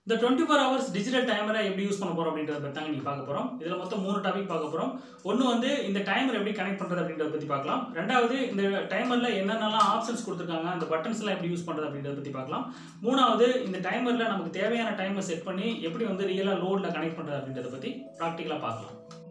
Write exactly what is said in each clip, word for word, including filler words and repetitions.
இந்த twenty four hours digital டைமரை எப்படி யூஸ் பண்ண போகிறோம் அப்படின்றத பற்றி தாங்க நீங்கள் பார்க்க போகிறோம். இதில் மொத்தம் மூணு டாபிக் பார்க்க போகிறோம். ஒன்று வந்து இந்த டைமர் எப்படி கனெக்ட் பண்ணுறது அப்படின்றத பற்றி பார்க்கலாம். ரெண்டாவது இந்த டைமரில் என்னென்னலாம் ஆப்ஷன்ஸ் கொடுத்துருக்காங்க, அந்த பட்டன்ஸ்லாம் எப்படி யூஸ் பண்ணுறது அப்படின்றத பற்றி பார்க்கலாம். மூணாவது இந்த டைமரில் நமக்கு தேவையான டைமை செட் பண்ணி எப்படி வந்து ரியலாக லோடில் கனெக்ட் பண்ணுறது அப்படின்றத பற்றி ப்ராக்டிக்கலாக பார்க்கலாம்.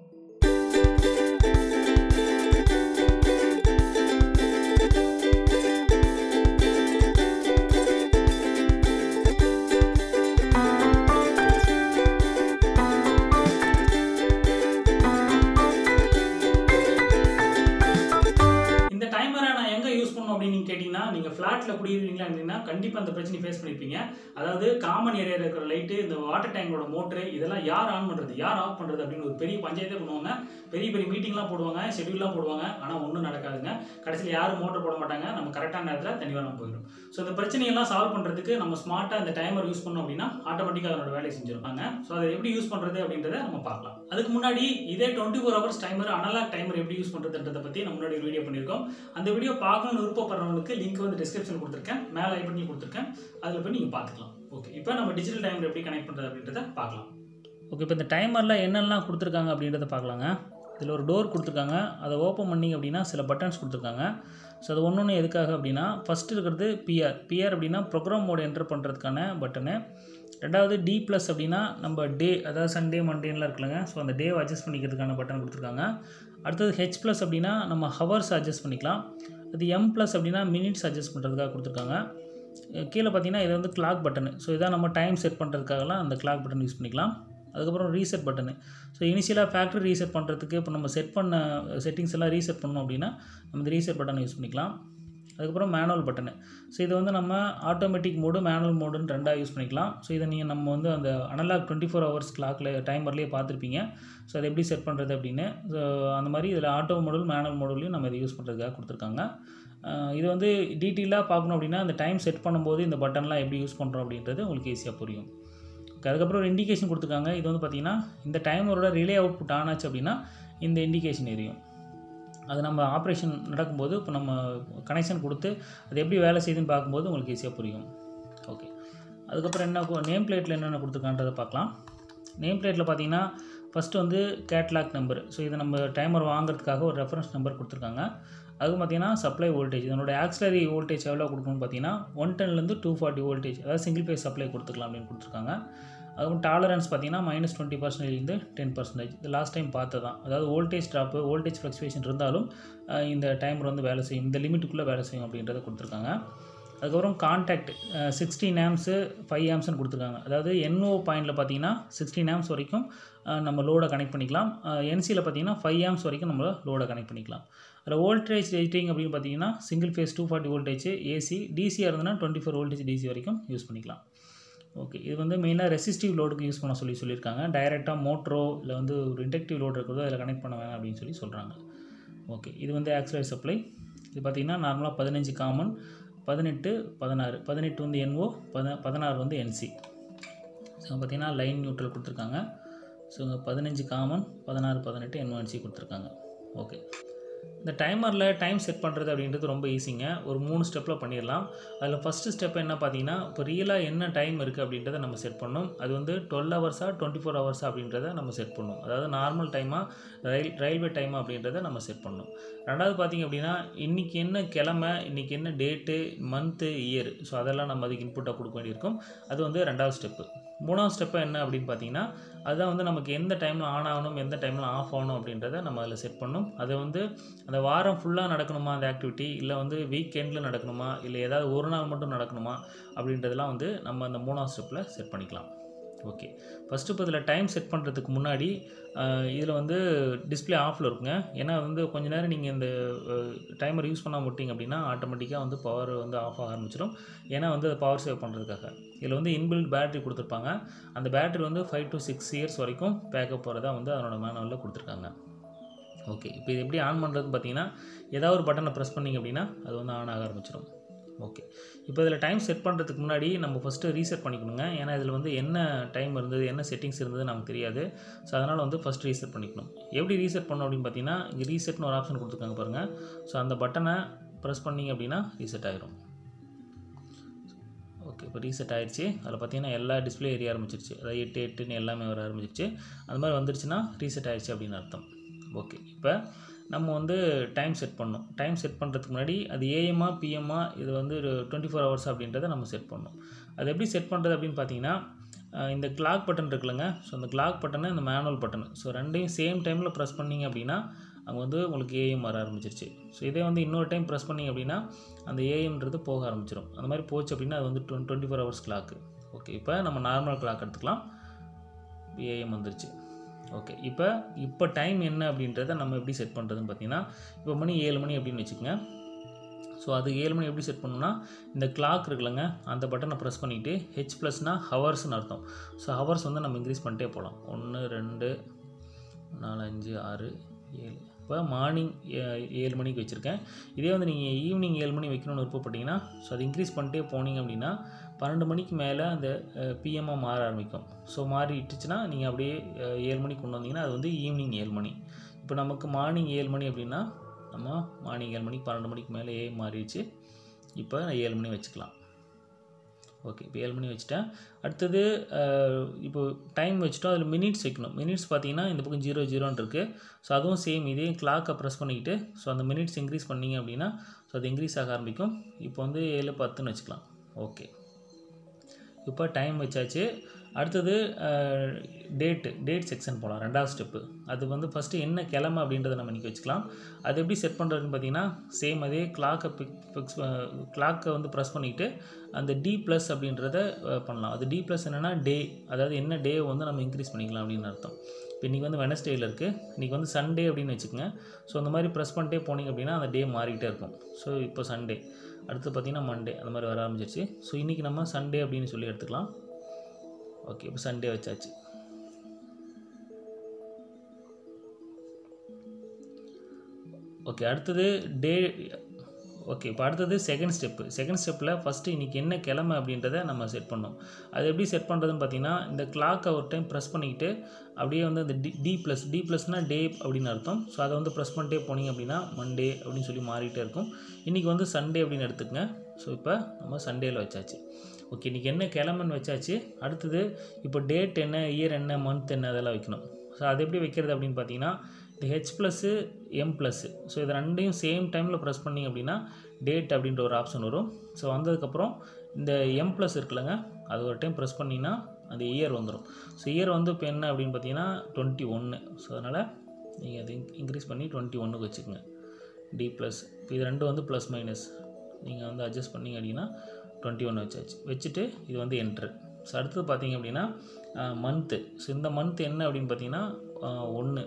அப்படின்னு கேட்டிங்கன்னா, நீங்கள் ஃப்ளாட்டில் குடியிருக்கீங்களா அப்படின்னா கண்டிப்பாக அந்த பிரச்சனை ஃபேஸ் பண்ணியிருப்பீங்க. அதாவது காமன் ஏரியாவில் இருக்கிற லைட்டு, இந்த வாட்டர் டேங்கோட மோட்ரு, இதெல்லாம் யார் ஆன் பண்ணுறது, யார் ஆஃப் பண்ணுறது அப்படின்னு ஒரு பெரிய பஞ்சாயத்தே பண்ணுவாங்க. பெரிய பெரிய மீட்டிங்லாம் போடுவாங்க, ஷெட்யூல்லாம் போடுவாங்க. ஆனால் ஒன்றும் நடக்காதுங்க. கடைசியில் யாரும் மோட்டர் போட மாட்டாங்க. நம்ம கரெக்டான நேரத்தில் தண்ணி வராமல் போயிடும். ஸோ இந்த பிரச்சனையெல்லாம் சால்வ் பண்ணுறதுக்கு நம்ம ஸ்மார்ட்டாக இந்த டைமர் யூஸ் பண்ணோம் அப்படின்னா ஆட்டோமேட்டிக்காக அதனோட வேலையை செஞ்சுருப்பாங்க. ஸோ அதை எப்படி யூஸ் பண்ணுறது அப்படின்றத நம்ம பார்க்கலாம். அதுக்கு முன்னாடி இதே twenty four hours timer, analog timer எப்படி யூஸ் பண்ணுறதுன்றதை பற்றி நம்ம முன்னாடி ஒரு வீடியோ பண்ணியிருக்கோம். அந்த வீடியோ பார்க்கணும்னு விருப்பப்படுறவங்களுக்கு லிங்க் வந்து டிஸ்கிரிப்ஷன் கொடுத்துருக்கேன், மேலே ஐ பட்டனில் கொடுத்துருக்கேன். அதில் போய் நீங்கள் பார்த்துக்கலாம். ஓகே, இப்போ நம்ம டிஜிட்டல் டைமர் எப்படி கனெக்ட் பண்ணுறது அப்படின்றத பார்க்கலாம். ஓகே, இப்போ இந்த டைமரில் என்னெல்லாம் கொடுத்துருக்காங்க அப்படின்றத பார்க்கலாங்க. இதில் ஒரு டோர் கொடுத்துருக்காங்க. அதை ஓப்பன் பண்ணிங்க அப்படின்னா சில பட்டன்ஸ் கொடுத்துருக்காங்க. ஸோ அது ஒன்று ஒன்று எதுக்காக அப்படின்னா, ஃபஸ்ட்டு இருக்கிறது பிஆர். பிஆர் அப்படின்னா ப்ரோக்ராம் மோட் என்டர் பண்ணுறதுக்கான பட்டனு. ரெண்டாவது டி ப்ளஸ் அப்படின்னா நம்ம டே, அதாவது சண்டே மண்டேலாம் இருக்குல்லங்க, ஸோ அந்த டேவை அட்ஜஸ்ட் பண்ணிக்கிறதுக்கான பட்டன் கொடுத்துருக்காங்க. அடுத்தது ஹெச் ப்ளஸ் அப்படின்னா நம்ம ஹவர்ஸ் அட்ஜஸ்ட் பண்ணிக்கலாம். அது எம் ப்ளஸ் அப்படின்னா மினிட்ஸ் அட்ஜஸ்ட் பண்ணுறதுக்காக கொடுத்துருக்காங்க. கீழே பார்த்தீங்கன்னா இது வந்து கிளாக் பட்டனு. ஸோ இதான் நம்ம டைம் செட் பண்ணுறதுக்காகலாம் அந்த கிளாக் பட்டன் யூஸ் பண்ணிக்கலாம். அதுக்கப்புறம் ரீசெட் பட்டனு. ஸோ இனிஷியலாக ஃபேக்ட்ரி ரீசெட் பண்ணுறதுக்கு இப்போ நம்ம செட் பண்ண செட்டிங்ஸ் எல்லாம் ரீசெட் பண்ணோம் அப்படின்னா நம்ம இந்த ரீசெட் பட்டனை யூஸ் பண்ணிக்கலாம். அதுக்கப்புறம் மேனுவல் பட்டனு. ஸோ இதை வந்து நம்ம ஆட்டோமேட்டிக் மோடு, மேனுவல் மோடுன்னு ரெண்டாக யூஸ் பண்ணிக்கலாம். ஸோ இதை நீங்கள் நம்ம வந்து அந்த அனலாக் டுவெண்ட்டி ஃபோர் ஹவர்ஸ் கிளாக்கில் டைமர்லேயே பார்த்துருப்பீங்க. ஸோ அதை எப்படி செட் பண்ணுறது அப்படின்னு. ஸோ அந்த மாதிரி இதில் ஆட்டோ மோடல், மேனுவல் மோடலையும் நம்ம இதை யூஸ் பண்ணுறதுக்காக கொடுத்துருக்காங்க. இது வந்து டீட்டெயிலாக பார்க்கணும் அப்படின்னா அந்த டைம் செட் பண்ணும்போது இந்த பட்டன்லாம் எப்படி யூஸ் பண்ணுறோம் அப்படின்றது உங்களுக்கு ஈஸியாக புரியும். அதுக்கப்புறம் ஒரு இண்டிகேஷன் கொடுத்துருக்காங்க. இது வந்து பார்த்திங்கன்னா இந்த டைமரோட ரிலே அவுட்புட் ஆன் ஆச்சு அப்படின்னா இந்த இண்டிகேஷன் எரியும். அது நம்ம ஆப்ரேஷன் நடக்கும்போது இப்போ நம்ம கனெக்ஷன் கொடுத்து அது எப்படி வேலை செய்யுதுன்னு பார்க்கும்போது உங்களுக்கு ஈஸியாக புரியும். ஓகே, அதுக்கப்புறம் என்ன நேம் பிளேட்டில் என்னென்ன கொடுத்துருக்கான்றதை பார்க்கலாம். நேம் பிளேட்டில் பார்த்தீங்கன்னா ஃபஸ்ட்டு வந்து கேட்லாக் நம்பர். ஸோ இதை நம்ம டைமர் வாங்குறதுக்காக ஒரு ரெஃபரன்ஸ் நம்பர் கொடுத்துருக்காங்க. அதுவும் பார்த்தீங்கன்னா சப்ளை வோல்டேஜ், இதனோட ஆக்சிலரி வோல்டேஜ் எவ்வளோ கொடுக்கணும்னு பார்த்தீங்கன்னா ஒன் டென்லேருந்து டூ ஃபார்ட்டி வோல்டேஜ், அதாவது சிங்கிள் பேஸ் சப்ளை கொடுத்துக்கலாம் அப்படின்னு கொடுத்துருக்காங்க. அதுவும் டாலரன்ஸ் பார்த்தீங்கன்னா மைனஸ் டுவெண்ட்டி பர்சன்டேஜ்லேருந்து டென் பர்சன்டேஜ். இது லாஸ்ட் டைம் பார்த்து தான், அதாவது வோல்டேஜ் ட்ராப்பு, வோல்டேஜ் ஃப்ளக்சுவேஷன் இருந்தாலும் இந்த டைமர் வந்து வேலை செய்யும், இந்த லிமிட்டுக்குள்ளே வேலை செய்யும் அப்படின்றத கொடுத்துருக்காங்க. அதுக்கப்புறம் கான்டாக்ட் சிக்ஸ்டீன் ஆம்ஸு ஃபைவ் ஆம்ஸ்னு கொடுத்துருக்காங்க. அதாவது என்ஓ பாயிண்டில் பார்த்தீங்கன்னா சிக்ஸ்டீன் ஆம்ஸ் வரைக்கும் நம்ம லோடை கனெக்ட் பண்ணிக்கலாம். என்சியில் பார்த்தீங்கன்னா ஃபைவ் ஆம்ஸ் வரைக்கும் நம்ம லோடை கனெக்ட் பண்ணிக்கலாம். அதில் வோல்டேஜ் ரேட்டிங் அப்படின்னு பார்த்தீங்கன்னா single phase two forty voltage AC, டிசியாக இருந்ததுன்னா டுவெண்ட்டி ஃபோர் வோல்டேஜ் டிசி வரைக்கும் யூஸ் பண்ணிக்கலாம். ஓகே, இது வந்து மெயினாக ரெசிஸ்டிவ் லோடுக்கு யூஸ் பண்ண சொல்லி சொல்லியிருக்காங்க. டைரெக்டாக மோட்ரோ இல்லை வந்து ஒரு இண்டக்டிவ் லோடு இருக்கிறதோ அதில் கனெக்ட் பண்ண வேணாம் அப்படின்னு சொல்லி சொல்கிறாங்க. ஓகே, இது வந்து ஆக்சிலரி சப்ளை. இது பார்த்திங்கன்னா நார்மலாக பதினஞ்சு காமன், பதினெட்டு பதினாறு, பதினெட்டு வந்து என்ஓ, பத பதினாறு வந்து என்சி. ஸோ பார்த்திங்கன்னா லைன் நியூட்ரல் கொடுத்துருக்காங்க. ஸோ இங்கே பதினஞ்சு காமன், பதினாறு பதினெட்டு என்ஓ என்சி கொடுத்துருக்காங்க. ஓகே, இந்த டைமரில் டைம் செட் பண்ணுறது அப்படின்றது ரொம்ப ஈஸிங்க. ஒரு மூணு ஸ்டெப்பில் பண்ணிடலாம். அதில் ஃபஸ்ட்டு ஸ்டெப் என்ன பார்த்தீங்கன்னா, இப்போ ரியலாக என்ன டைம் இருக்குது அப்படின்றத நம்ம செட் பண்ணணும். அது வந்து டுவெல் ஹவர்ஸாக டுவெண்ட்டி ஃபோர் ஹவர்ஸா அப்படின்றத நம்ம செட் பண்ணணும். அதாவது நார்மல் டைமாக, ரயில் ரயில்வே டைமாக அப்படின்றத நம்ம செட் பண்ணணும். ரெண்டாவது பார்த்திங்க அப்படின்னா இன்றைக்கி என்ன கிழமை, இன்றைக்கி என்ன டேட்டு, மந்த்து, இயர், ஸோ அதெல்லாம் நம்ம அதுக்கு இன்புட்டாக கொடுக்க வேண்டியிருக்கும். அது வந்து ரெண்டாவது ஸ்டெப்பு. மூணாவது ஸ்டெப்பு என்ன அப்படின்னு பார்த்தீங்கன்னா, அதுதான் வந்து நமக்கு எந்த டைமில் ஆன் ஆகணும், எந்த டைமில் ஆஃப் ஆகணும் அப்படின்றத நம்ம அதில் செட் பண்ணணும். அதை வந்து அந்த வாரம் ஃபுல்லாக நடக்கணுமா அந்த ஆக்டிவிட்டி, இல்லை வந்து வீக் எண்டில் நடக்கணுமா, இல்லை ஏதாவது ஒரு நாள் மட்டும் நடக்கணுமா அப்படின்றதெல்லாம் வந்து நம்ம அந்த மூணாவது ஸ்டெப்பில் செட் பண்ணிக்கலாம். ஓகே, ஃபஸ்ட்டு இப்போ இதில் டைம் செட் பண்ணுறதுக்கு முன்னாடி இதில் வந்து டிஸ்பிளே ஆஃபில் இருக்குங்க. ஏன்னா வந்து கொஞ்சம் நேரம் நீங்கள் இந்த டைமர் யூஸ் பண்ணாமல் விட்டிங்க அப்படின்னா ஆட்டோமேட்டிக்காக வந்து பவர் வந்து ஆஃப் ஆக ஆரம்பிச்சிடும். ஏன்னா வந்து அதை பவர் சேவ் பண்ணுறதுக்காக இதில் வந்து இன்பில்ட் பேட்டரி கொடுத்துருப்பாங்க. அந்த பேட்டரி வந்து ஃபைவ் டு சிக்ஸ் இயர்ஸ் வரைக்கும் பேக்கப் போகிறதா வந்து அதனோட மேனுவலில் கொடுத்துருக்காங்க. ஓகே, இப்போ இது எப்படி ஆன் பண்ணுறதுன்னு பார்த்தீங்கன்னா ஏதாவது ஒரு பட்டனை ப்ரெஸ் பண்ணிங்க அப்படின்னா அது வந்து ஆன் ஆக ஆரம்பிச்சிடும். ஓகே, இப்போ இதில் டைம் செட் பண்ணுறதுக்கு முன்னாடி நம்ம ஃபஸ்ட்டு ரீசெட் பண்ணிக்கணுங்க. ஏன்னா இதில் வந்து என்ன டைம் இருந்தது, என்ன செட்டிங்ஸ் இருந்தது நமக்கு தெரியாது. ஸோ அதனால் வந்து ஃபஸ்ட் ரீசெட் பண்ணிக்கணும். எப்படி ரீசெட் பண்ணணும் அப்படின்னு பார்த்தீங்கன்னா, இங்கே ரீசெட்னு ஒரு ஆப்ஷன் கொடுத்துருக்காங்க பாருங்கள். ஸோ அந்த பட்டனை ப்ரெஸ் பண்ணிங்க அப்படின்னா ரீசெட் ஆகிடும். ஓகே, இப்போ ரீசெட் ஆயிடுச்சு. அதில் பார்த்தீங்கன்னா எல்லா டிஸ்பிளே எரிய ஆரம்பிச்சிருச்சு. அதாவது எட்டு எட்டுன்னு எல்லாமே வர ஆரம்பிச்சிருச்சு. அந்த மாதிரி வந்துருச்சுன்னா ரீசெட் ஆயிடுச்சு அப்படின்னு அர்த்தம். ஓகே, இப்போ நம்ம வந்து டைம் செட் பண்ணணும். டைம் செட் பண்ணுறதுக்கு முன்னாடி அது ஏஎம்மா பிஎம்மா இது வந்து ஒரு டுவெண்ட்டி ஃபோர் ஹவர்ஸ் அப்படின்றத நம்ம செட் பண்ணணும். அது எப்படி செட் பண்ணுறது அப்படின்னு பார்த்தீங்கன்னா, இந்த கிளாக் பட்டன் இருக்குல்லங்க, ஸோ அந்த கிளாக் பட்டனு இந்த மேனுவல் பட்டனு ஸோ ரெண்டையும் சேம் டைமில் ப்ரெஸ் பண்ணிங்க அப்படின்னா அங்கே வந்து உங்களுக்கு ஏஎம் வர ஆரம்பிச்சிருச்சு. ஸோ இதே வந்து இன்னொரு டைம் ப்ரெஸ் பண்ணிங்க அப்படின்னா அந்த ஏஎம்ன்றது போக ஆரம்பிச்சிடும். அந்த மாதிரி போச்சு அப்படின்னா அது வந்து twenty twenty four hours clock. Okay, இப்போ நம்ம நார்மல் கிளாக் எடுத்துக்கலாம். ஏஎம் வந்துருச்சு. ஓகே, இப்போ இப்போ டைம் என்ன அப்படின்றத நம்ம எப்படி செட் பண்ணுறதுன்னு பார்த்தீங்கன்னா, இப்போ மணி ஏழு மணி அப்படின்னு வச்சுக்கோங்க. ஸோ அது ஏழு மணி எப்படி செட் பண்ணணும்னா, இந்த கிளாக் இருக்குல்லங்க அந்த பட்டனை ப்ரெஸ் பண்ணிவிட்டு ஹெச் ப்ளஸ்னால் ஹவர்ஸ்னு அர்த்தம். ஸோ ஹவர்ஸ் வந்து நம்ம இன்க்ரீஸ் பண்ணிட்டே போகலாம். ஒன்று ரெண்டு நாலு அஞ்சு ஆறு ஏழு. இப்போ மார்னிங் ஏழு மணிக்கு வச்சுருக்கேன். இதே வந்து நீங்கள் ஈவினிங் ஏழு மணி வைக்கணும்னு விருப்பப்பட்டீங்கன்னா ஸோ அது இன்க்ரீஸ் பண்ணிட்டே போனீங்க அப்படின்னா பன்னெண்டு மணிக்கு மேலே அந்த பிஎம்மாக மாற ஆரம்பிக்கும். ஸோ மாறிட்டுச்சுன்னா நீங்கள் அப்படியே ஏழு மணிக்கு கொண்டு வந்தீங்கன்னா அது வந்து ஈவினிங் ஏழு மணி. இப்போ நமக்கு மார்னிங் ஏழு மணி அப்படின்னா நம்ம மார்னிங் ஏழு மணிக்கு பன்னெண்டு மணிக்கு மேலே ஏ மாறிடுச்சு. இப்போ ஏழு மணி வச்சுக்கலாம். ஓகே, இப்போ ஏழு மணி வச்சுட்டேன். அடுத்தது இப்போ டைம் வச்சுட்டோம். அதில் மினிட்ஸ் வைக்கணும். மினிட்ஸ் பார்த்தீங்கன்னா இந்த பக்கம் ஜீரோ ஜீரோன்னு இருக்குது. ஸோ அதுவும் சேம் இதே கிளாக்கை ப்ரெஸ் பண்ணிக்கிட்டு ஸோ அந்த மினிட்ஸ் இன்க்ரீஸ் பண்ணிங்க அப்படின்னா ஸோ அது இன்க்ரீஸ் ஆக ஆரம்பிக்கும். இப்போ வந்து ஏழு பத்துன்னு வச்சுக்கலாம். ஓகே, இப்போ டைம் வச்சாச்சு. அடுத்தது டேட்டு டேட் செக்ஷன் போகலாம். ரெண்டாவது ஸ்டெப்பு அது வந்து ஃபஸ்ட்டு என்ன கிழமை அப்படின்றத நம்ம இன்றைக்கி வச்சுக்கலாம். அது எப்படி செட் பண்ணுறதுன்னு பார்த்தீங்கன்னா சேம் அதே கிளாக்கை பிக் ஃபிக்ஸ் கிளாக்கை வந்து ப்ரெஸ் பண்ணிக்கிட்டு அந்த டி ப்ளஸ் அப்படின்றத பண்ணலாம். அது டி ப்ளஸ் என்னென்னா டே, அதாவது என்ன டே வந்து நம்ம இன்க்ரீஸ் பண்ணிக்கலாம் அப்படின்னு அர்த்தம். இப்போ இன்றைக்கி வந்து வெனஸ்டேயில் இருக்குது, இன்றைக்கி வந்து சண்டே அப்படின்னு வச்சுக்கோங்க. ஸோ அந்த மாதிரி ப்ரெஸ் பண்ணிட்டே போனீங்க அப்படின்னா அந்த டே மாறிக்கிட்டே இருக்கும். ஸோ இப்போ சண்டே, அடுத்து பார்த்திங்கன்னா மண்டே, அந்த மாதிரி வர ஆரம்பிச்சிருச்சு. ஸோ இன்றைக்கி நம்ம சண்டே அப்படின்னு சொல்லி எடுத்துக்கலாம். ஓகே, இப்போ சண்டே வச்சாச்சு. ஓகே, அடுத்தது டே. ஓகே, இப்போ அடுத்தது செகண்ட் ஸ்டெப்பு. செகண்ட் ஸ்டெப்பில் ஃபஸ்ட்டு இன்றைக்கி என்ன கிழமை அப்படின்றத நம்ம செட் பண்ணோம். அது எப்படி செட் பண்ணுறதுன்னு பார்த்தீங்கன்னா இந்த கிளாக்கை ஒரு டைம் ப்ரெஸ் பண்ணிக்கிட்டு அப்படியே வந்து அந்த டி டி ப்ளஸ் டி ப்ளஸ்னால் டே அப்படின்னு அர்த்தம். ஸோ அதை வந்து ப்ரெஸ் பண்ணிட்டே போனீங்க அப்படின்னா மண்டே அப்படின்னு சொல்லி மாறிட்டே இருக்கும். இன்றைக்கி வந்து சண்டே அப்படின்னு எடுத்துக்கங்க. ஸோ இப்போ நம்ம சண்டேயில் வச்சாச்சு. ஓகே, இன்றைக்கி என்ன கிழமைன்னு வச்சாச்சு. அடுத்தது இப்போ டேட் என்ன, இயர் என்ன, மந்த் என்ன, அதெல்லாம் வைக்கணும். ஸோ அது எப்படி வைக்கிறது அப்படின்னு பார்த்தீங்கன்னா இந்த H plus M plus so இது ரெண்டையும் சேம் டைமில் ப்ரெஸ் பண்ணிங்க அப்படின்னா டேட் அப்படின்ற ஒரு ஆப்ஷன் வரும். ஸோ வந்ததுக்கப்புறம் இந்த எம் ப்ளஸ் இருக்குல்லங்க அது ஒரு டைம் ப்ரெஸ் பண்ணிங்கன்னா அந்த இயர் வந்துடும். ஸோ இயர் வந்து இப்போ என்ன அப்படின்னு பார்த்தீங்கன்னா டுவெண்ட்டி ஒன்று. ஸோ அதனால் நீங்கள் அதை இன்க்ரீஸ் பண்ணி டுவெண்ட்டி ஒன்றுக்கு வச்சுக்கோங்க. டி ப்ளஸ் இது ரெண்டும் வந்து ப்ளஸ் மைனஸ் நீங்கள் வந்து அட்ஜஸ்ட் பண்ணிங்க அப்படின்னா டுவெண்ட்டி ஒன்று வச்சாச்சு. வச்சுட்டு இது வந்து என்ட்ரு. ஸோ அடுத்தது பார்த்தீங்க அப்படின்னா மந்த்து. ஸோ இந்த மந்த் என்ன அப்படின்னு பார்த்தீங்கன்னா ஒன்று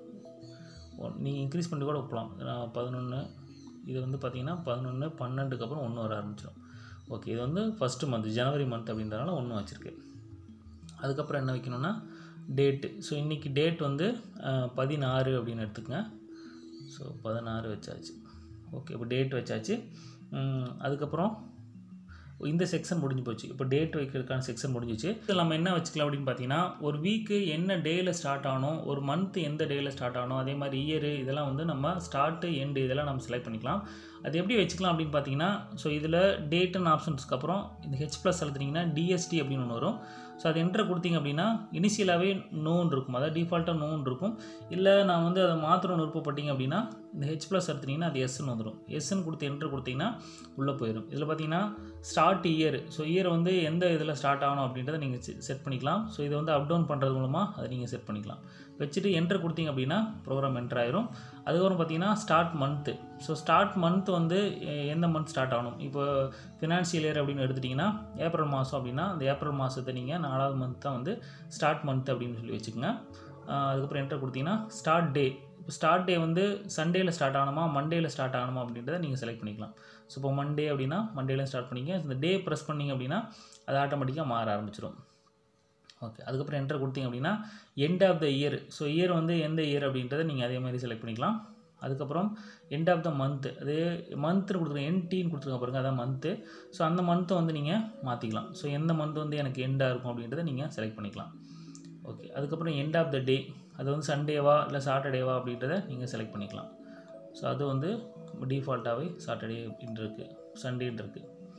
ஒன் நீங்கள் இன்க்ரீஸ் பண்ணி கூட வைக்கலாம். பதினொன்று இது வந்து பார்த்திங்கன்னா பதினொன்று பன்னெண்டுக்கு அப்புறம் ஒன்று வர ஆரம்பிச்சிடும். ஓகே, இது வந்து ஃபஸ்ட்டு மந்த் ஜனவரி மந்த் அப்படின்றனால ஒன்று வச்சுருக்கு. அதுக்கப்புறம் என்ன வைக்கணும்னா டேட்டு. ஸோ இன்றைக்கி டேட் வந்து பதினாறு அப்படின்னு எடுத்துக்கங்க. ஸோ பதினாறு வச்சாச்சு. ஓகே, இப்போ டேட் வச்சாச்சு. அதுக்கப்புறம் இந்த செக்ஷன் முடிஞ்சு போச்சு. இப்போ டேட் வைக்கிறதுக்கான செக்ஷன் முடிஞ்சிச்சு. இதில் நம்ம என்ன வச்சுக்கலாம் அப்படின்னு பார்த்தீங்கன்னா ஒரு வீக்கு என்ன டேயில் ஸ்டார்ட் ஆகணும், ஒரு மந்த் எந்த டேயில் ஸ்டார்ட் ஆகணும், அதே மாதிரி இயரு இதெல்லாம் வந்து நம்ம ஸ்டார்ட்டு எண்டு இதெல்லாம் நம்ம செலக்ட் பண்ணிக்கலாம். அது எப்படி வச்சுக்கலாம் அப்படின்னு பார்த்தீங்கன்னா ஸோ இதில் டேட்டுன்னு ஆப்ஷன்ஸ்க்கு அப்புறம் இந்த ஹெச் ப்ளஸ் அழுத்தினீங்கன்னா டிஎஸ்டி அப்படின்னு ஒன்று வரும். ஸோ அது என்ட்ரு கொடுத்தீங்க அப்படின்னா இனிஷியலாகவே நோன் இருக்கும், அதாவது டிஃபால்ட்டாக நோன் இருக்கும். இல்லை நான் வந்து அதை மாற்றணும்னு விருப்பப்பட்டீங்க அப்படின்னா இந்த ஹெச் ப்ளஸ் எடுத்துட்டிங்கன்னா அது எஸ்ன்னு வந்துடும். எஸ்ன்னு கொடுத்து என்ட்ரு கொடுத்தீங்கன்னா உள்ளே போயிடும். இதில் பார்த்தீங்கன்னா ஸ்டார்ட் இயர். ஸோ இயர் வந்து எந்த இதில் ஸ்டார்ட் ஆகணும் அப்படின்றத நீங்கள் செட் பண்ணிக்கலாம். ஸோ இதை வந்து அப் டவுன் பண்ணுறது மூலமாக அதை நீங்கள் செட் பண்ணிக்கலாம். வச்சுட்டு என்ட்ரு கொடுத்தீங்க அப்படின்னா ப்ரோக்ராம் என்ட்ரு ஆயிரும். அதுக்கப்புறம் பார்த்தீங்கன்னா start month. So start month வந்து எந்த மந்த் ஸ்டார்ட் ஆகணும், இப்போ ஃபினான்ஷியல் இயர் அப்படின்னு எடுத்துட்டிங்கன்னா ஏப்ரல் மாதம் அப்படின்னா அந்த ஏப்ரல் மாதத்தை நீங்கள் நாலாவது மந்த் தான் வந்து ஸ்டார்ட் மந்த் அப்படின்னு சொல்லி வச்சுக்கோங்க. அதுக்கப்புறம் என்ட்ரு கொடுத்தீங்கன்னா ஸ்டார்ட் டே. இப்போ ஸ்டார்ட் டே வந்து சண்டேயில் ஸ்டார்ட் ஆகணுமா மண்டேயில் ஸ்டார்ட் ஆகணுமா அப்படின்றத நீங்கள் செலக்ட் பண்ணிக்கலாம். ஸோ இப்போ மண்டே அப்படின்னா மண்டேல ஸ்டார்ட் பண்ணிங்க. இந்த டே ப்ரெஸ் பண்ணிங்க அப்படின்னா அது ஆட்டோமேட்டிக்காக மாற ஆரம்பிச்சிடும். ஓகே, அதுக்கப்புறம் என்ட்ரு கொடுத்தீங்க அப்படின்னா end of the year. So year வந்து எந்த இயர் அப்படின்றத நீங்கள் அதே மாதிரி செலக்ட் பண்ணிக்கலாம். அதுக்கப்புறம் எண்ட் ஆஃப் த மந்த்து, அது மந்த்துன்னு கொடுத்துருங்க, என்டின்னு கொடுத்துருங்க பாருங்கள், அதான் மந்த்து. ஸோ அந்த மந்த்தை வந்து நீங்கள் மாற்றிக்கலாம். ஸோ எந்த மந்த் வந்து எனக்கு எண்டாக இருக்கும் அப்படின்றத நீங்கள் செலக்ட் பண்ணிக்கலாம். ஓகே, அதுக்கப்புறம் எண்ட் ஆஃப் த டே, அது வந்து சண்டேவா இல்லை சாட்டர்டேவா அப்படின்றத நீங்கள் செலக்ட் பண்ணிக்கலாம். ஸோ அது வந்து டிஃபால்ட்டாகவே சாட்டர்டே அப்படின்னு இருக்குது, சண்டேன்னு இருக்குது.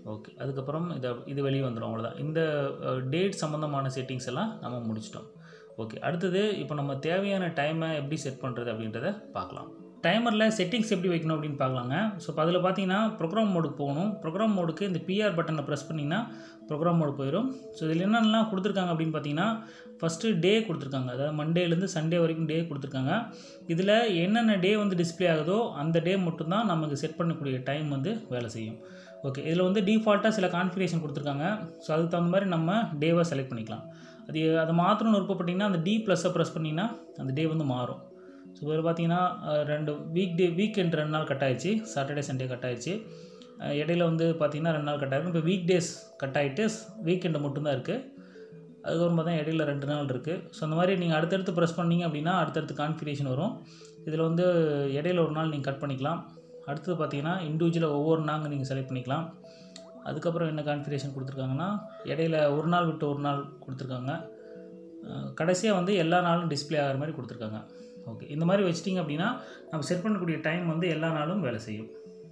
ஓகே, அதுக்கப்புறம் இதை இது வெளியே வந்துடும். அவ்வளோதான். இந்த டேட் சம்மந்தமான செட்டிங்ஸ் எல்லாம் நம்ம முடிச்சிட்டோம். ஓகே, அடுத்தது இப்போ நம்ம தேவையான டைமை எப்படி செட் பண்ணுறது அப்படின்றத பார்க்கலாம். டைமரில் செட்டிங்ஸ் எப்படி வைக்கணும் அப்படின்னு பார்க்கலாங்க. ஸோ இப்போ அதில் பார்த்தீங்கன்னா ப்ரோக்ராம் மோடுக்கு போகணும். ப்ரோக்ராம் மோடுக்கு இந்த பிஆர் பட்டனை ப்ரெஸ் பண்ணிங்கன்னா ப்ரோக்ராம் மோடு போயிடும். ஸோ இதில் என்னென்னலாம் கொடுத்துருக்காங்க அப்படின்னு பார்த்தீங்கன்னா, ஃபஸ்ட்டு டே கொடுத்துருக்காங்க. அதாவது மண்டேலேருந்து சண்டே வரைக்கும் டே கொடுத்துருக்காங்க. இதில் என்னென்ன டே வந்து டிஸ்பிளே ஆகுதோ அந்த டே மட்டும்தான் நமக்கு செட் பண்ணக்கூடிய டைம் வந்து வேலை செய்யும். ஓகே, இதில் வந்து டிஃபால்ட்டாக சில கான்ஃபிகரேஷன் கொடுத்துருக்காங்க. ஸோ அதுக்கு தகுந்த மாதிரி நம்ம டேவை செலக்ட் பண்ணிக்கலாம். அது அதை மாற்றணும்னு விருப்பப்பட்டிங்கன்னா அந்த டி ப்ளஸ்ஸை ப்ரெஸ் பண்ணிங்கன்னா அந்த டே வந்து மாறும். ஸோ இதில் பார்த்தீங்கன்னா ரெண்டு வீக் டே வீக்கெண்ட் ரெண்டு நாள் கட் ஆயிடுச்சு, சாட்டர்டே சண்டே கட் ஆயிடுச்சு. இடையில வந்து பார்த்திங்கன்னா ரெண்டு நாள் கட் ஆகிருக்கும். இப்போ வீக் டேஸ் கட் ஆகிட்டு வீக்கெண்டு மட்டும்தான் இருக்குது. அதுக்கப்புறம் பார்த்தா இடையில ரெண்டு நாள் இருக்குது. ஸோ அந்த மாதிரி நீங்கள் அடுத்தடுத்து ப்ரெஸ் பண்ணிங்க அப்படின்னா அடுத்தடுத்து கான்ஃபிகரேஷன் வரும். இதில் வந்து இடையில ஒரு நாள் நீங்கள் கட் பண்ணிக்கலாம். அடுத்தது பார்த்தீங்கன்னா இண்டிவிஜுவலாக ஒவ்வொரு நாங்கள் நீங்கள் செலக்ட் பண்ணிக்கலாம். அதுக்கப்புறம் என்ன கான்ஃபிகரேஷன் கொடுத்துருக்காங்கன்னா, இடையில ஒரு நாள் விட்டு ஒரு நாள் கொடுத்துருக்காங்க. கடைசியாக வந்து எல்லா நாளும் டிஸ்பிளே ஆகிற மாதிரி கொடுத்துருக்காங்க. ஓகே, இந்த மாதிரி வச்சிட்டிங்க அப்படின்னா நம்ம செட் பண்ணக்கூடிய டைம் வந்து எல்லா நாளும் வேலை செய்யும்.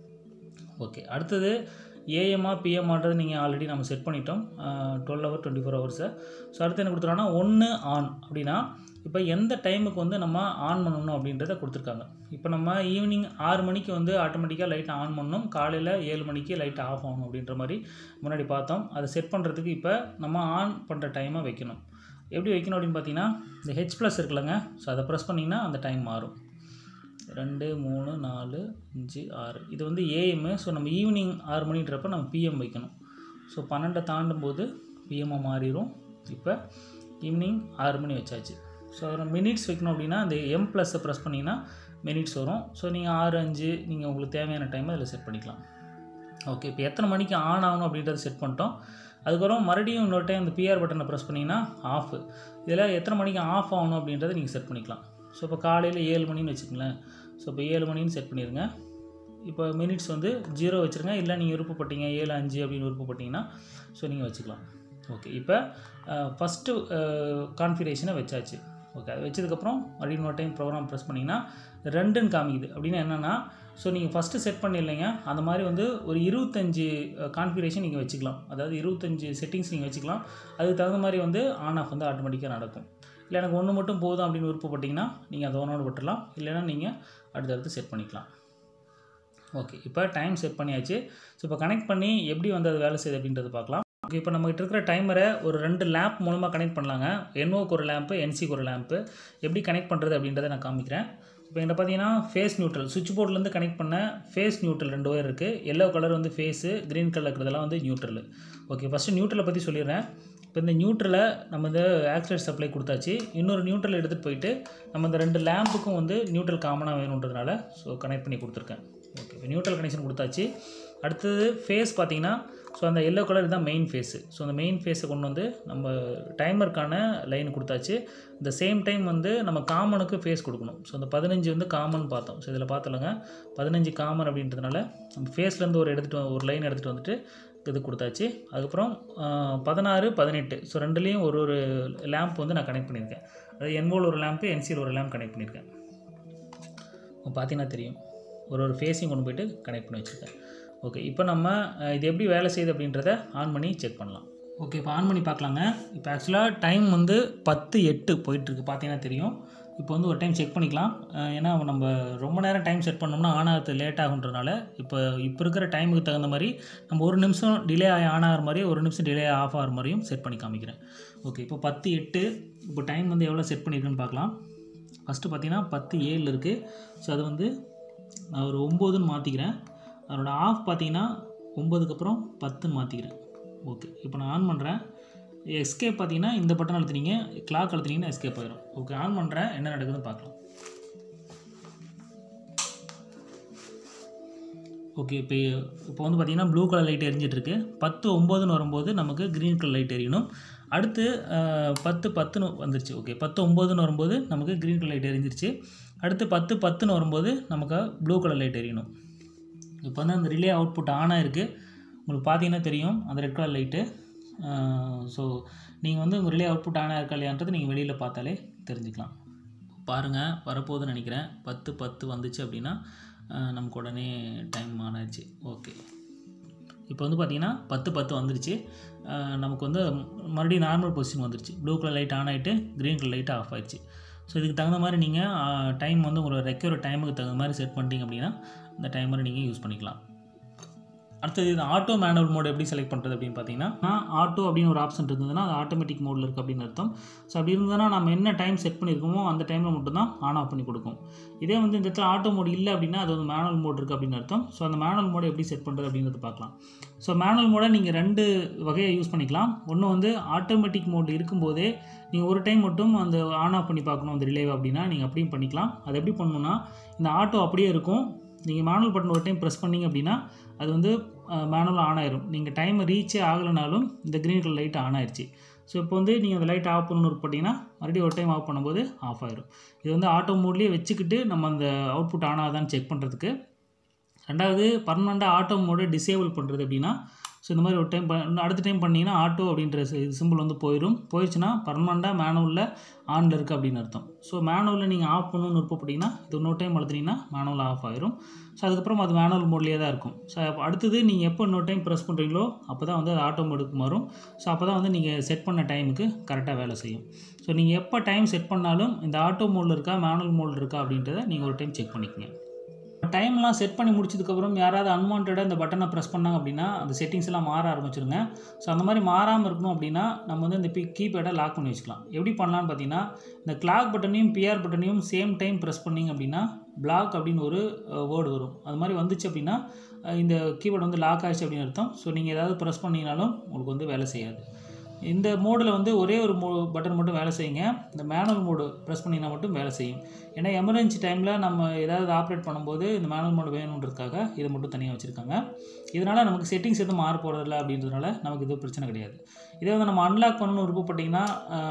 ஓகே, அடுத்தது ஏஎம்மா பிஎம்மான்றது நீங்கள் ஆல்ரெடி நம்ம செட் பண்ணிட்டோம், டுவெல் ஹவர் டுவெண்ட்டி ஃபோர் ஹவர்ஸை. ஸோ அடுத்து என்ன கொடுத்துருக்காங்கன்னா ஒன்று ஆன் அப்படின்னா இப்போ எந்த டைமுக்கு வந்து நம்ம ஆன் பண்ணணும் அப்படின்றத கொடுத்துருக்காங்க. இப்போ நம்ம ஈவினிங் ஆறு மணிக்கு வந்து ஆட்டோமேட்டிக்காக லைட்டை ஆன் பண்ணணும், காலையில் ஏழு மணிக்கு லைட்டை ஆஃப் ஆகணும் அப்படின்ற மாதிரி முன்னாடி பார்த்தோம். அதை செட் பண்ணுறதுக்கு இப்போ நம்ம ஆன் பண்ணுற டைமை வைக்கணும். எப்படி வைக்கணும் அப்படின்னு பார்த்தீங்கன்னா, இந்த ஹெச் ப்ளஸ் இருக்குல்லங்க, ஸோ அதை ப்ரெஸ் பண்ணிங்கன்னா அந்த டைம் மாறும். ரெண்டு மூணு நாலு அஞ்சு ஆறு இது வந்து ஏஎம்மு. ஸோ நம்ம ஈவினிங் ஆறு மணின்றப்போ நம்ம பிஎம் வைக்கணும். ஸோ பன்னெண்டை தாண்டும் போது பிஎம்மாக மாறிடும். இப்போ ஈவினிங் ஆறு மணி வச்சாச்சு. ஸோ அதில் மினிட்ஸ் வைக்கணும் அப்படின்னா அந்த எம் ப்ளஸ்ஸை ப்ரெஸ் பண்ணிங்கன்னா மினிட்ஸ் வரும். ஸோ நீங்கள் ஆறு அஞ்சு நீங்கள் உங்களுக்கு தேவையான டைமை அதில் செட் பண்ணிக்கலாம். ஓகே, இப்போ எத்தனை மணிக்கு ஆன் ஆகணும் அப்படின்றத செட் பண்ணிட்டோம். அதுக்கப்புறம் மறுபடியும் இன்னொரு டைம் இந்த பிஆர் பட்டனை ப்ரெஸ் பண்ணிங்கன்னா ஆஃப். இதில் எத்தனை மணிக்கு ஆஃப் ஆகணும் அப்படின்றத நீங்கள் செட் பண்ணிக்கலாம். ஸோ இப்போ காலையில் ஏழு மணின்னு வச்சுக்கங்களேன். ஸோ இப்போ ஏழு மணின்னு செட் பண்ணிடுங்க. இப்போ மினிட்ஸ் வந்து ஜீரோ வச்சுருங்க. இல்லை நீங்கள் விருப்பப்பட்டீங்க ஏழு அஞ்சு அப்படின்னு விருப்பப்பட்டீங்கன்னா ஸோ நீங்கள் வச்சுக்கலாம். ஓகே, இப்போ ஃபஸ்ட்டு கான்ஃபிகரேஷனை வச்சாச்சு. ஓகே, அதை வச்சதுக்கப்புறம் மறுபடியும் இன்னொரு டைம் ப்ரோக்ராம் ப்ரெஸ் பண்ணிங்கன்னா ரெண்டுன்னு காமிக்குது. அப்படின்னா என்னென்னா, ஸோ நீங்கள் ஃபஸ்ட்டு செட் பண்ணிடலைங்க, அந்த மாதிரி வந்து ஒரு இருபத்தஞ்சி கான்ஃபிகரேஷன் நீங்கள் வச்சுக்கலாம். அதாவது இருபத்தஞ்சி செட்டிங்ஸ் நீங்கள் வச்சுக்கலாம். அதுக்கு தகுந்த மாதிரி வந்து ஆன் ஆஃப் வந்து ஆட்டோமேட்டிக்காக நடக்கும். இல்லை எனக்கு ஒன்று மட்டும் போதும் அப்படின்னு விருப்பப்பட்டிங்கன்னா நீங்கள் அதை ஒன்றோடு விட்டுடலாம். இல்லைன்னா நீங்கள் அடுத்தடுத்து செட் பண்ணிக்கலாம். ஓகே, இப்போ டைம் செட் பண்ணியாச்சு. ஸோ இப்போ கனெக்ட் பண்ணி எப்படி வந்து அது வேலை செய்யுது அப்படின்றது பார்க்கலாம். ஓகே, இப்போ நம்மகிட்ட இருக்கிற டைமரை ஒரு ரெண்டு லேம்ப் மூலமாக கனெக்ட் பண்ணலாங்க. என்ஓக்கு ஒரு லேம்ப்பு, என்சிக்கு ஒரு லேம்ப்பு. எப்படி கனெக்ட் பண்ணுறது அப்படின்றத நான் காமிக்கிறேன். இப்போ என்கிட்ட பார்த்தீங்கன்னா ஃபேஸ் நியூட்ரல் சுவிட்ச் போர்ட்லேருந்து கனெக்ட் பண்ண ஃபேஸ் நியூட்ரல் ரெண்டு ஒயர் இருக்குது. எல்லோ கலர் வந்து ஃபேஸு, க்ரீன் கலர் இருக்கிறதெல்லாம் வந்து நியூட்ரல். ஓகே, ஃபஸ்ட்டு நியூட்ரலை பற்றி சொல்லிடுறேன். இப்போ இந்த நியூட்ரலை நம்ம இந்த ஆக்சிலேட்டர் சப்ளை கொடுத்தாச்சு. இன்னொரு நியூட்ரல் எடுத்துகிட்டு போயிட்டு நம்ம இந்த ரெண்டு லேம்புக்கும் வந்து நியூட்ரல் காமனாக வேணுன்றதுனால ஸோ கனெக்ட் பண்ணி கொடுத்துருக்கேன். ஓகே, இப்போ நியூட்ரல் கனெக்ஷன் கொடுத்தாச்சு. அடுத்தது ஃபேஸ் பார்த்தீங்கன்னா, ஸோ அந்த எல்லோ கலர் இதுதான் மெயின் ஃபேஸு. ஸோ அந்த மெயின் ஃபேஸை கொண்டு வந்து நம்ம டைமருக்கான லைன் கொடுத்தாச்சு. இந்த சேம் டைம் வந்து நம்ம காமனுக்கு ஃபேஸ் கொடுக்கணும். ஸோ அந்த பதினஞ்சு வந்து காமன் பார்த்தோம். ஸோ இதில் பார்த்தலங்க பதினஞ்சு காமன் அப்படின்றதுனால நம்ம ஃபேஸ்லேருந்து ஒரு எடுத்துகிட்டு ஒரு லைன் எடுத்துகிட்டு வந்துட்டு இது கொடுத்தாச்சு. அதுக்கப்புறம் பதினாறு பதினெட்டு ஸோ ரெண்டுலேயும் ஒரு ஒரு லேம்ப் வந்து நான் கனெக்ட் பண்ணியிருக்கேன். அதாவது என்ஓவில் ஒரு லேம்ப்பு, என்சியில் ஒரு லேம்ப் கனெக்ட் பண்ணியிருக்கேன். பார்த்தீங்கன்னா தெரியும், ஒரு ஒரு ஃபேஸையும் கொண்டு போய்ட்டு கனெக்ட் பண்ணி வச்சுருக்கேன். ஓகே, இப்போ நம்ம இது எப்படி வேலை செய்யுது அப்படின்றத ஆன் பண்ணி செக் பண்ணலாம். ஓகே, இப்போ ஆன் பண்ணி பார்க்கலாங்க. இப்போ ஆக்சுவலாக டைம் வந்து பத்து எட்டு போயிட்டுருக்கு, பார்த்தீங்கன்னா தெரியும். இப்போ வந்து ஒரு டைம் செக் பண்ணிக்கலாம். ஏன்னா நம்ம ரொம்ப நேரம் டைம் செட் பண்ணோம்னா ஆன் ஆகிறது லேட் ஆகுன்றனால இப்போ இப்போ இருக்கிற டைமுக்கு தகுந்த மாதிரி நம்ம ஒரு நிமிஷம் டிலே ஆகி ஆன் ஆகிற மாதிரி ஒரு நிமிஷம் டிலே ஆஃப் ஆகிற மாதிரியும் செட் பண்ணி காமிக்கிறேன். ஓகே, இப்போ பத்து எட்டு இப்போ டைம் வந்து எவ்வளோ செட் பண்ணியிருக்குன்னு பார்க்கலாம். ஃபஸ்ட்டு பார்த்தீங்கன்னா பத்து ஏழு இருக்குது. ஸோ அது வந்து நான் ஒரு ஒம்போதுன்னு மாற்றிக்கிறேன். அதனோட ஆஃப் பார்த்தீங்கன்னா ஒம்பதுக்கு அப்புறம் பத்துன்னு மாற்றிக்கிறேன். ஓகே, இப்போ நான் ஆன் பண்ணுறேன். எஸ்கேப் பார்த்தீங்கன்னா இந்த பட்டன் அழுத்தினீங்க, கிளாக் அழுத்தினீங்கன்னா எஸ்கேப் ஆகிடும். ஓகே, ஆன் பண்ணுறேன், என்ன நடக்குதுன்னு பார்க்கலாம். ஓகே, இப்போ இப்போ வந்து பார்த்திங்கன்னா ப்ளூ கலர் லைட் எரிஞ்சிட்ருக்கு. பத்து ஒம்போதுன்னு வரும்போது நமக்கு க்ரீன் கலர் லைட் எரியணும். அடுத்து பத்து பத்துன்னு வந்துருச்சு. ஓகே, பத்து ஒம்போதுன்னு வரும்போது நமக்கு க்ரீன் கலர் லைட் எரிஞ்சிருச்சு. அடுத்து பத்து பத்துன்னு வரும்போது நமக்கு ப்ளூ கலர் லைட் எரியணும். இப்போ வந்து அந்த ரிலே அவுட்புட் ஆனாக இருக்குது. உங்களுக்கு பார்த்தீங்கன்னா தெரியும் அந்த ரெட் கலர் லைட்டு. ஸோ நீங்கள் வந்து உங்கள் ரிலே அவுட்புட் ஆனாக இருக்கா இல்லையான்றது நீங்கள் வெளியில் பார்த்தாலே தெரிஞ்சுக்கலாம். பாருங்கள், வரப்போகுதுன்னு நினைக்கிறேன். பத்து பத்து வந்துச்சு அப்படின்னா நமக்கு உடனே டைம் ஆனாச்சு. ஓகே, இப்போ வந்து பார்த்திங்கன்னா பத்து பத்து வந்துருச்சு. நமக்கு வந்து மறுபடியும் நார்மல் பொசிஷன் வந்துருச்சு. ப்ளூ கலர் லைட் ஆன் ஆகிட்டு க்ரீன் கலர் லைட் ஆஃப் ஆயிடுச்சு. ஸோ இதுக்கு தகுந்த மாதிரி நீங்கள் டைம் வந்து உங்களோட ரெக்யூர் டைமுக்கு தகுந்த மாதிரி செட் பண்ணிட்டீங்க அப்படின்னா இந்த டைமரை நீங்கள் யூஸ் பண்ணிக்கலாம். அடுத்தது இது ஆட்டோ மேனுவல் மோட் எப்படி செலக்ட் பண்ணுறது அப்படின்னு பார்த்தீங்கன்னா, ஆட்டோ அப்படின்னு ஒரு ஆப்ஷன் இருந்ததுன்னா அது ஆட்டோமேட்டிக் மோடில் இருக்குது அப்படின்னு அர்த்தம். ஸோ அப்படி இருந்ததுன்னா நம்ம என்ன டைம் செட் பண்ணியிருக்கோமோ அந்த டைமில் மட்டும்தான் ஆன் ஆஃப் பண்ணி கொடுக்கும். இதே வந்து இந்த இடத்துல ஆட்டோ மோட் இல்லை அப்படின்னா அது வந்து மேனுவல் மோட் இருக்குது அப்படின்னு அர்த்தம். ஸோ அந்த மேனுவல் மோடை எப்படி செட் பண்ணுறது அப்படிங்கிறது பார்க்கலாம். ஸோ மேனுவல் மோடை நீங்கள் ரெண்டு வகையை யூஸ் பண்ணிக்கலாம். ஒன்று வந்து ஆட்டோமேட்டிக் மோட் இருக்கும்போதே நீங்கள் ஒரு டைம் மட்டும் அந்த ஆன் ஆஃப் பண்ணி பார்க்கணும் அந்த ரிலேவை அப்படின்னா நீங்கள் அப்படியும் பண்ணிக்கலாம். அது எப்படி பண்ணணும்னா, இந்த ஆட்டோ அப்படியே இருக்கும். நீங்கள் மேனுவல் பட்டன் ஒரு டைம் ப்ரெஸ் பண்ணிங்க அப்படின்னா அது வந்து மேனுவலாக ஆன் ஆயிரும். நீங்கள் டைம் ரீச்சே ஆகலைனாலும் இந்த க்ரீன் கலர் லைட் ஆன் ஆயிடுச்சு. ஸோ இப்போ வந்து நீங்கள் அந்த லைட் ஆஃப் பண்ணணும்னு போட்டிங்கன்னா மறுபடியும் ஒரு டைம் ஆஃப் பண்ணும்போது ஆஃப் ஆயிரும். இது வந்து ஆட்டோ மோட்லேயே வச்சுக்கிட்டு நம்ம அந்த அவுட்புட் ஆன் ஆகுதான்னு செக் பண்ணுறதுக்கு. ரெண்டாவது பர்மனெண்ட்டாக ஆட்டோ மோடை டிசேபிள் பண்ணுறது அப்படின்னா, ஸோ இந்த மாதிரி ஒரு டைம் ப அடுத்த டைம் பண்ணிங்கன்னா ஆட்டோ அப்படின்ற சிம்பிள் வந்து போயிடும். போயிடுச்சுன்னா பர்மனெண்ட்டாக மேனுவலில் ஆனில் இருக்குது அப்படின்னு அர்த்தம். ஸோ மேனுவலில் நீங்கள் ஆஃப் பண்ணணும்னு விருப்பப்பட்டீங்கன்னா இது இன்னொரு டைம் அழுத்தினீங்கன்னா மேனுவல் ஆஃப் ஆயிரும். ஸோ அதுக்கப்புறம் அது மேனுவல் மோட்லேயே தான் இருக்கும். ஸோ அடுத்தது நீங்கள் எப்போ இன்னொரு டைம் ப்ரெஸ் பண்ணுறீங்களோ அப்போ தான் வந்து அது ஆட்டோ மோடுக்கு மாறும். ஸோ அப்போ தான் வந்து நீங்கள் செட் பண்ண டைமுக்கு கரெக்டாக வேலை செய்யும். ஸோ நீங்கள் எப்போ டைம் செட் பண்ணாலும் இந்த ஆட்டோ மோடில் இருக்கா மேனுவல் மோடில் இருக்கா அப்படின்றத நீங்கள் ஒரு டைம் செக் பண்ணிக்கங்க. டைம்லாம் செட் பண்ணி முடிச்சதுக்கப்புறம் யாராவது அன்வான்டாக இந்த பட்டனை ப்ரெஸ் பண்ணாங்க அப்படின்னா அந்த செட்டிங்ஸ் எல்லாம் மாற ஆரம்பிச்சிருங்க. ஸோ அந்த மாதிரி மாறாமல் இருக்கணும் அப்படின்னா நம்ம வந்து இந்த பி கீபேடை லாக் பண்ணி வச்சுக்கலாம். எப்படி பண்ணலான்னு பார்த்தீங்கன்னா, இந்த கிளாக் பட்டனையும் பிஆர் பட்டனையும் சேம் டைம் ப்ரெஸ் பண்ணிங்க அப்படின்னா பிளாக் அப்படின்னு ஒரு வேர்டு வரும். அது மாதிரி வந்துச்சு அப்படின்னா இந்த கீபோர்டு வந்து லாக் ஆகிடுச்சு அப்படின்னு அர்த்தம். ஸோ நீங்கள் ஏதாவது ப்ரெஸ் பண்ணிங்கனாலும் உங்களுக்கு வந்து வேலை செய்யாது. இந்த மோடில் வந்து ஒரே ஒரு மோ பட்டன் மட்டும் வேலை செய்யுங்க. இந்த மேனுவல் மோடு ப்ரெஸ் பண்ணிங்கன்னா மட்டும் வேலை செய்யும். ஏன்னா எமர்ஜென்சி டைமில் நம்ம ஏதாவது ஆப்ரேட் பண்ணும்போது இந்த மேனுவல் மோடு வேணுன்றதுக்காக இதை மட்டும் தனியாக வச்சுருக்காங்க. இதனால் நமக்கு செட்டிங்ஸ் எதுவும் மாற போகிறதில்ல அப்படின்றதுனால நமக்கு இது பிரச்சனை கிடையாது. இதே வந்து நம்ம அன்லாக் பண்ணணும்னு விருப்பப்பட்டிங்கன்னா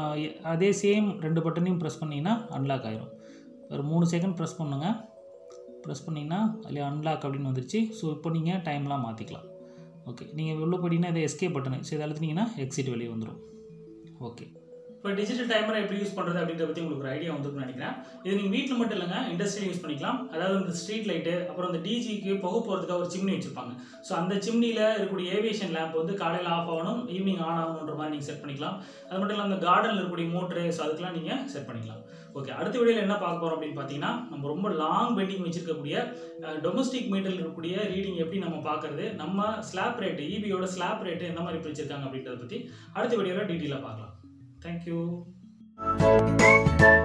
அதே சேம் ரெண்டு பட்டனையும் ப்ரெஸ் பண்ணிங்கன்னா அன்லாக் ஆயிரும். ஒரு மூணு செகண்ட் ப்ரெஸ் பண்ணுங்க. ப்ரெஸ் பண்ணிங்கன்னா அதில் அன்லாக் அப்படின்னு வந்துருச்சு. ஸோ இப்போ நீங்கள் டைம்லாம் மாற்றிக்கலாம். ஓகே, நீங்கள் உள்ள போய்ட்டிங்கன்னா இதை எஸ்கேப் பட்டனு ஸோ இதை அழுத்தினீங்கன்னா எக்ஸிட் வெளியே வந்துடும். ஓகே, இப்போ டிஜிட்டல் டைமரை எப்படி யூஸ் பண்ணுறது அப்படின்றத பற்றி உங்களுக்கு ஒரு ஐடியா வந்துருக்குன்னு நினைக்கிறேன். இது நீங்கள் வீட்டில் மட்டும் இல்லைங்க, இண்டஸ்ட்ரியில் யூஸ் பண்ணிக்கலாம். அதாவது இந்த ஸ்ட்ரீட் லைட்டு, அப்புறம் இந்த டிஜிக்கு புகை போகிறதுக்காக ஒரு சிம்னி வச்சுருப்பாங்க. ஸோ அந்த சிம்னியில் இருக்கக்கூடிய ஏவியேஷன் லேம்ப் வந்து காலையில் ஆஃப் ஆகணும், ஈவினிங் ஆன் ஆகணுன்ற மாதிரி நீங்கள் செட் பண்ணிக்கலாம். அது மட்டும் இல்லாமல் அந்த கார்டனில் இருக்கக்கூடிய மோட்ரு, ஸோ அதுக்கெலாம் நீங்கள் செட் பண்ணிக்கலாம். ஓகே, அடுத்த வீடியோவில் என்ன பார்க்க போகிறோம் அப்படின்னு பார்த்தீங்கன்னா, நம்ம ரொம்ப லாங் பெண்டிங் வச்சிருக்கக்கூடிய டொமஸ்டிக் மீட்டரில் இருக்கக்கூடிய ரீடிங் எப்படி நம்ம பார்க்குறது, நம்ம ஸ்லாப் ரேட்டு இபியோட ஸ்லாப் ரேட்டு எந்த மாதிரி பிரிச்சிருக்காங்க அப்படின்றத பற்றி அடுத்த வீடியோவில் டீட்டெயிலாக பார்க்கலாம். Thank you.